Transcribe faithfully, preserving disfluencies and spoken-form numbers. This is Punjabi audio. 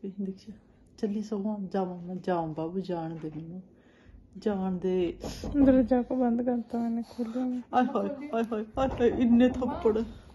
ਪਈ ਦੇਖਿਆ ਚੱਲੀ ਸਗੋਂ ਜਾਵਾਂ ਮੈਂ ਜਾਵਾਂ ਬਾਬੂ ਜਾਣ ਦੇ ਮੈਨੂੰ ਜਾਣ ਦੇ ਦਰਵਾਜ਼ਾ ਕੋ ਬੰਦ ਕਰਤਾ ਮੈंने खोलिया ਆਏ ਹਾਏ ਆਏ ਹਾਏ ਆਏ ਹਾਏ ਇੰਨੇ ਥੱਪੜ